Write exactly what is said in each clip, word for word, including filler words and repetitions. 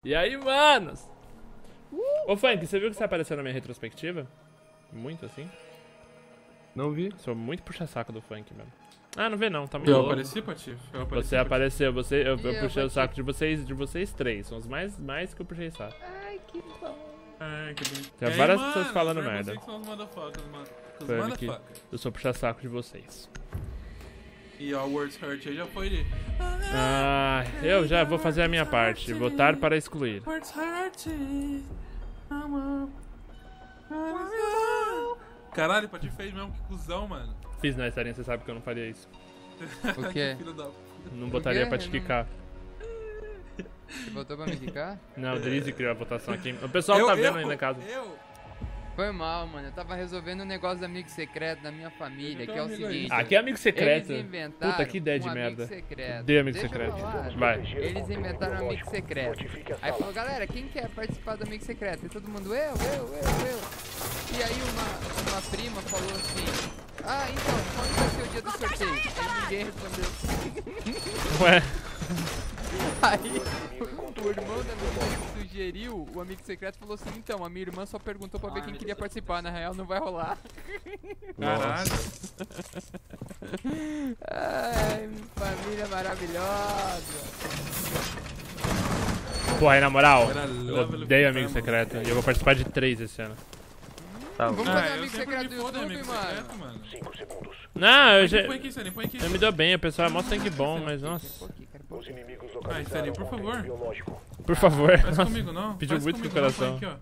E aí, manos? Uh! Ô, Funk, você viu que você apareceu na minha retrospectiva? Muito assim? Não vi. Sou muito puxa-saco do Funk, mano. Ah, não vê não, tá muito Eu louco. apareci, Patife? Eu apareci, Você apareceu, você, eu, eu E eu, puxei o Patife? saco de vocês, de vocês três. São os mais, mais que eu puxei saco. Ai, que bom. Ai, que bonito. Tem E aí, várias mano, pessoas falando os merda. Vocês são os motherfuckers, mano. Os Funk, motherfuckers. eu sou puxa-saco de vocês. E ó, o Words Hurt aí já foi de... Ah, eu já vou fazer a minha parte. Votar para excluir. Words Hurt. Caralho, Patife fez mesmo, que cuzão, mano. Fiz na historinha, você sabe que eu não faria isso. O quê? Filho da... Não botaria quê? pra te Eu não- quicar. Você botou pra me quicar? Não, o Drizzy criou a votação aqui. O pessoal Eu- tá vendo eu- aí na casa. Eu? Foi mal, mano. Eu tava resolvendo um negócio do amigo secreto da minha família, Eu que é o tô amigo aí. seguinte. Aqui é amigo secreto. Eles inventaram Puta, que ideia um de amigo merda. secreto. Dê amigo Deixa eu secreto. falar. Vai. Eles inventaram um amigo secreto. Aí falou, galera, quem quer participar do amigo secreto? E todo mundo, eu, eu, eu, eu. E aí uma, uma prima falou assim, ah, então, quando vai ser o dia do sorteio? Aí ninguém respondeu. Ué, Aí o irmão da minha irmã que sugeriu o amigo secreto falou assim, então, a minha irmã só perguntou pra ver quem queria participar, na real não vai rolar. Caralho. Ai, família maravilhosa. porra, aí na moral, Era eu level odeio of amigo family. secreto. E eu vou participar de três esse ano. Tá Vamos Ah, fazer um eu amigo sempre secreto me do fodo em YouTube, amigo mano. secreto, mano. Não, eu já. Põe aqui, Sani, põe aqui. Eu me dou bem, o pessoal é mó sangue bom, mas nossa. Ai, Sani, por favor. Por favor. Faz Nossa, comigo, não. pediu Faz muito com o comigo, não. coração. Põe aqui,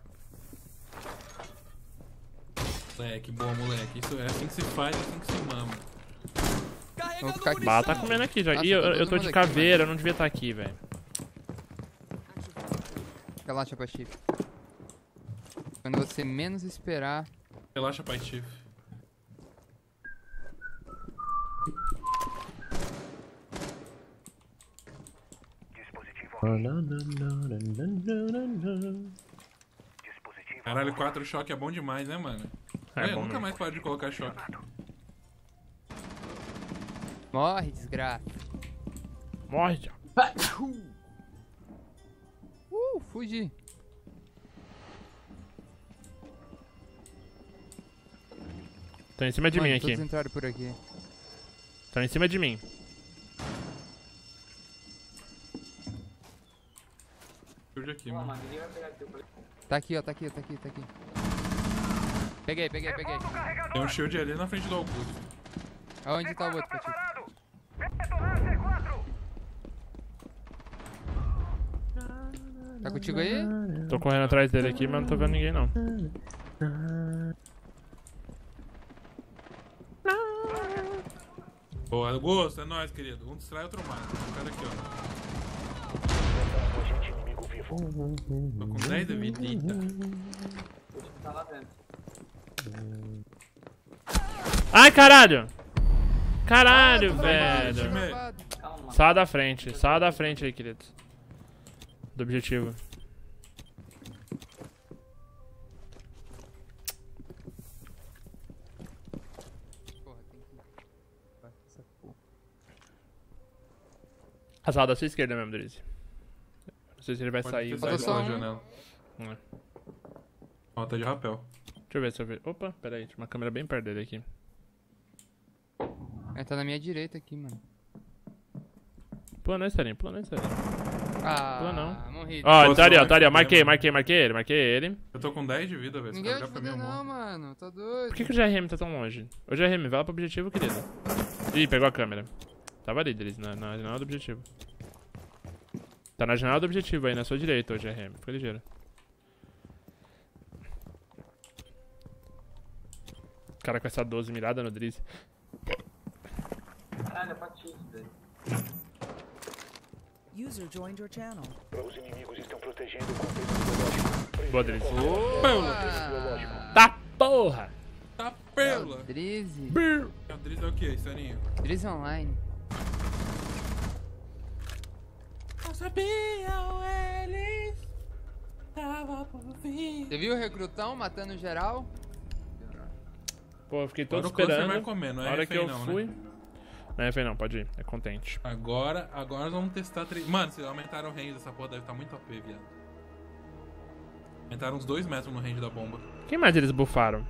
ó. Moleque, boa, moleque. Isso é assim que se faz, é assim que se mama. Vamos ficar aqui. Bah, tá comendo aqui já. Nossa, Ih, eu, tá todo eu tô mundo de aqui, caveira, eu não devia estar aqui, velho. Relaxa, Patife. Quando você menos esperar. Relaxa, Patife. Caralho, quatro choque é bom demais, né, mano? É Olha, bom nunca mesmo. mais paro de colocar choque. Morre, desgraça. Morre, já. Uh, fugi. Tô em cima de Mano, mim todos aqui. entraram por aqui. Tô em cima de mim. Shield aqui, mano. Tá aqui, ó, tá aqui, tá aqui, tá aqui. Peguei, peguei, peguei. Tem um shield ali na frente do Augusto. Aonde tá o outro, Patife? Tá contigo aí? Tô correndo atrás dele aqui, mas não tô vendo ninguém não. Boa, Augusto, é nóis, querido. Um distrai, outro mata. O cara aqui, ó. Tô com dez de vidita. Ai, caralho! Caralho, Ah, tô velho. time. travado. Sai da frente, sai da frente aí, queridos. Do objetivo. Porra, tem que... Vai, essa porra. Azar da sua esquerda mesmo, Drizzy. Não sei se ele vai Pode sair. ter Vai. saído só pela um. janela. É. Ó, tá de rapel. Deixa eu ver, deixa eu ver. Opa, pera aí, tinha uma câmera bem perto dele aqui. É, tá na minha direita aqui, mano. Pula não, Estarinho, pula não, Estarinho. Ah, Pula não. morri. Ó, Posso tá ali, ó, falar tá ali, ó. que Marquei, tem, marquei, marquei ele, marquei ele. Eu tô com dez de vida, velho. Se Ninguém vai carregar te pra mim, fuder eu não, morro. mano. Tá doido. Por que, que o G R M tá tão longe? Ô G R M, vai lá pro objetivo, querido. Ih, pegou a câmera. Tava ali, Drizzy, na, na janela do objetivo. Tá na janela do objetivo aí, na sua direita, ô G R M. Fica ligeiro. Cara com essa doze mirada no Drizzy. Caralho, é Patife, velho. User joined your channel. Os inimigos estão protegendo o contexto biológico. Boa, Drizzy. Boa! Tá porra! Tá É o pela! Drizzy. O Driz é o que, Saninho? Drizzy online. Não sabiam eles. Tava por vir. Você viu o recrutão matando geral? Pô, eu fiquei todo Agora o câncer vai esperando. comer, não é Na hora que refém eu não, fui. né? Não é F não, pode ir. É contente. Agora, agora nós vamos testar três. Mano, se aumentaram o range dessa porra, deve estar muito A P, viado. Aumentaram uns dois metros no range da bomba. Quem mais eles bufaram?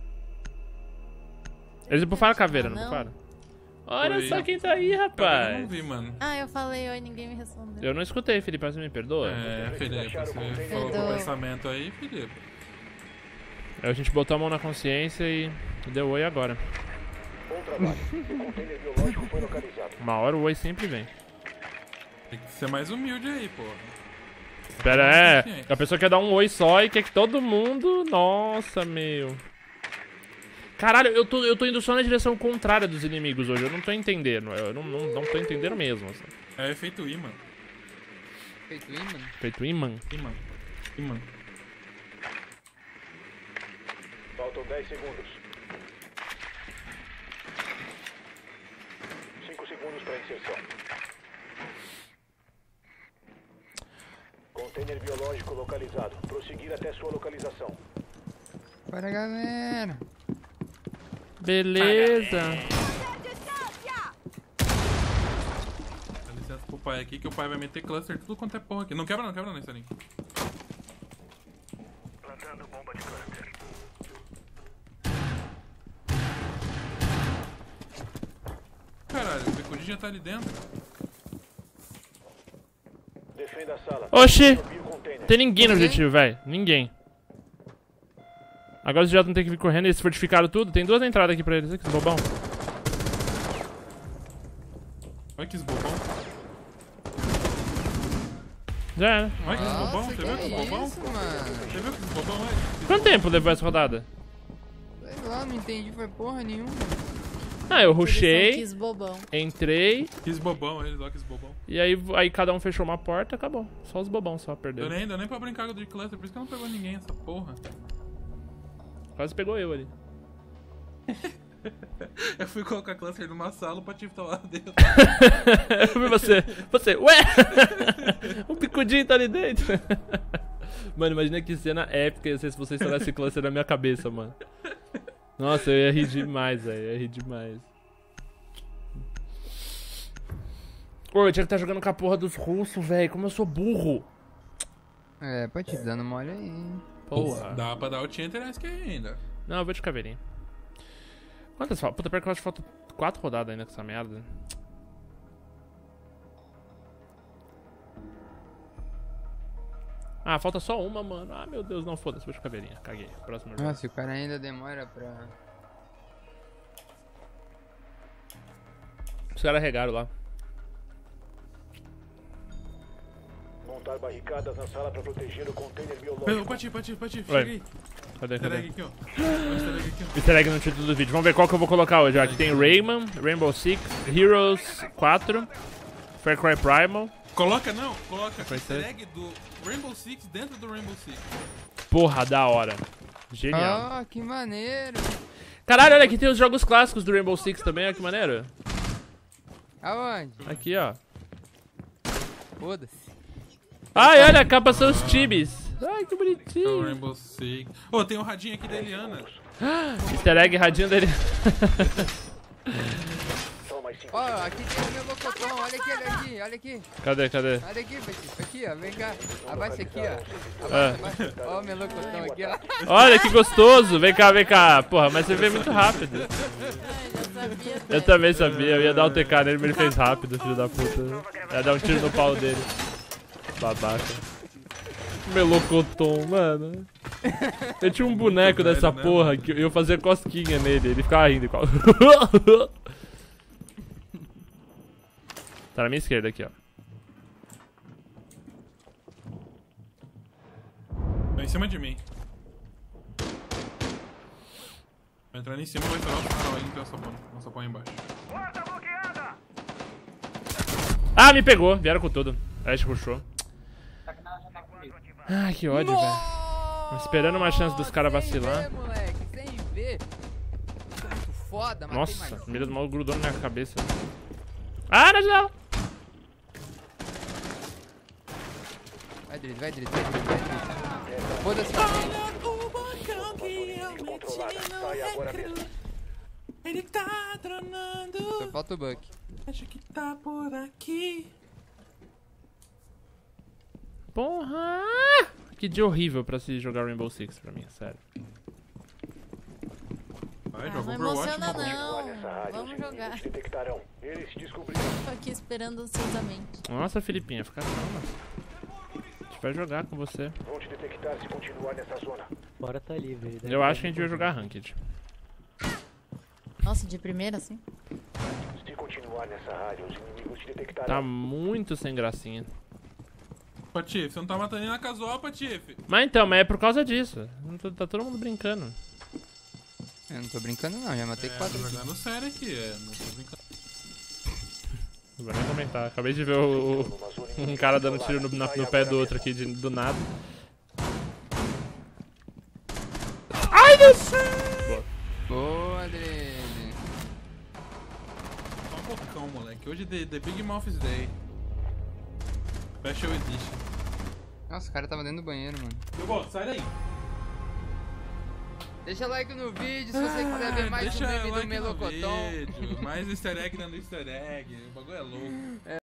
Eles bufaram a caveira, não Não. bufaram? Olha Foi. só quem tá aí, Eu não rapaz. vi, mano. Ah, eu falei oi, ninguém me respondeu. Eu não escutei, Felipe, você me perdoa? É, Felipe, você falou com o Perdoa. pensamento aí, Felipe. Aí a gente botou a mão na consciência e deu oi agora. Bom trabalho. O container biológico foi localizado. Uma hora o oi sempre vem. Tem que ser mais humilde aí, porra. Espera, é. A pessoa quer dar um oi só e quer que todo mundo... Nossa, meu. Caralho, eu tô, eu tô indo só na direção contrária dos inimigos hoje. Eu não tô entendendo. Eu não, não, não tô entendendo mesmo. Assim. É efeito imã. Feito imã. Feito imã. Imã. Imã. Faltam dez segundos. cinco segundos para inserção. Container biológico localizado. Prosseguir até sua localização. Bora, galera. Beleza. Dá licença pro pai aqui, que o pai vai meter cluster tudo quanto é porra aqui. Não quebra não, quebra não, Saninho. Plantando bomba de cluster. Caralho, o Bicudinho já tá ali dentro. Defenda a sala. Oxi. Subir o container. Tem ninguém no Ninguém? objetivo, velho. Ninguém. Agora os já não tem que vir correndo. Eles fortificaram tudo. Tem duas entradas aqui pra eles. Olha que bobão. Olha que bobão. Já era. Olha que bobão. Nossa, Você que viu que bobão? isso, mano? Você viu que bobão é? Quanto tempo levou essa rodada? Sei lá, não entendi, foi porra nenhuma. Ah, eu Eles são rushei, quis bobão. entrei. Quis bobão eles, olha que bobão. E aí, aí cada um fechou uma porta, acabou. Só os bobão só Deu perderam. nem, deu nem pra brincar de cluster, por isso que não pegou ninguém essa porra. Quase pegou eu ali. Eu fui colocar cluster numa sala, o Patife tá lá dentro. Eu vi você. Você, ué! O Picudinho tá ali dentro. Mano, imagina que cena épica ia ser se você estourasse esse cluster na minha cabeça, mano. Nossa, eu ia rir demais, velho. Eu ia rir demais. Ô, eu tinha que estar jogando com a porra dos russos, velho. Como eu sou burro. É, pode te dando mole aí. Porra. Dá pra dar o Chanter S K ainda. Não, eu vou de caveirinha. Quantas faltam? Puta, pior que eu acho que falta quatro rodadas ainda com essa merda. Ah, falta só uma, mano. Ah, meu Deus, não, foda-se, vou de caveirinha. Caguei. Próximo jogo. Nossa, o cara ainda demora pra... Os caras regaram lá. Montar barricadas na sala para proteger o container Pelo, biológico. Patife, Patife, Patife, Oi. chega aí. Cadê, Easter cadê? egg aqui, ó. Easter egg aqui, ó. Easter egg no título do vídeo. Vamos ver qual que eu vou colocar hoje. Aqui tem Rayman, Rainbow Six, Heroes quatro, Far Cry Primal. Coloca não, coloca Vai easter ser? egg do Rainbow Six dentro do Rainbow Six. Porra, da hora. Genial. Ah, que maneiro. Caralho, olha aqui tem os jogos clássicos do Rainbow Six também, olha que maneiro. Aonde? Aqui, ó. Foda-se. Ai, olha, a capa são os times. Ai, que É o bonitinho. Rainbow Six. Ô, tem um radinho aqui da Eliana. Easter egg radinho dele. Só mais cinco Ó, aqui tem o meu locotão. Olha aqui, olha aqui, olha aqui. Cadê, cadê? Olha aqui, Patife. Aqui, ó. Vem cá. Abaixa aqui, ó. Ah. Abaixa, abaixa. Ó o meu locotão aqui, ó. Olha que gostoso. Vem cá, vem cá. Porra, mas você veio muito rápido. Ai, já sabia. Eu velho. também sabia. Eu ia dar um T K nele, mas ele fez rápido, filho da puta. Eu ia dar um tiro no pau dele. Babaca. Melocoton, mano. Eu tinha um boneco dessa velho, né, porra mano? que eu fazia cosquinha nele. Ele ficava rindo igual. Tá na minha esquerda aqui, ó. Tá em cima de mim. Vai entrar ali em cima e vai estourar o canal aí, então eu só pão. Nossa pão aí embaixo. Ah, me pegou. Vieram com tudo. Aí puxou. Ai, que ódio, velho. Esperando uma chance dos caras vacilar. Sem ver, moleque, sem ver. Sou muito foda, matei Nossa, mais a mira do mal grudou na minha cabeça. Ah, na janela! Vai, Drizzy, vai, Drizzy, vai, Drizzy, vai, Drizzy. Foda-se. controlada. Saia agora mesmo. Ele tá tronando. Só falta o Buck. Acho que tá por aqui. Porra! Que dia horrível pra se jogar Rainbow Six pra mim, sério. Vai, Ah, joga não Overwatch, emociona mano. não. Nessa área, Vamos os jogar. inimigos te detectarão. Eles te descobrirão. Tô aqui esperando ansiosamente. Nossa, Filipinha, fica calma. A gente vai jogar com você. Vão te detectar se continuar nessa zona. Bora tá livre. ele deve Eu tá acho que a gente vai jogar Ranked. Nossa, de primeira, assim? Se continuar nessa área, os inimigos te detectarão. Tá muito sem gracinha. Patife, você não tá matando nem na casual, Patife. Mas então, mas é por causa disso. Não tô- Tá todo mundo brincando. Eu não tô brincando não, já matei É, quatro tô aqui. jogando sério aqui, é. Não tô brincando. Não vou nem comentar. Acabei de ver o, Numa zona um inimiga cara dando controlada. tiro no, na- Sai no pé agora do outro mesmo. aqui de- do nada. Ai, Deus! Boa. Boa, Adriane. Só um bocão, moleque. Hoje é The Big Mouth's Day. Special Edition. Nossa, o cara tava dentro do banheiro, mano. Eu volto, sai daí. Deixa like no vídeo se você quiser ver mais um Deixa meme do like no Melocoton. vídeo, mais easter egg dando easter egg. O bagulho é louco.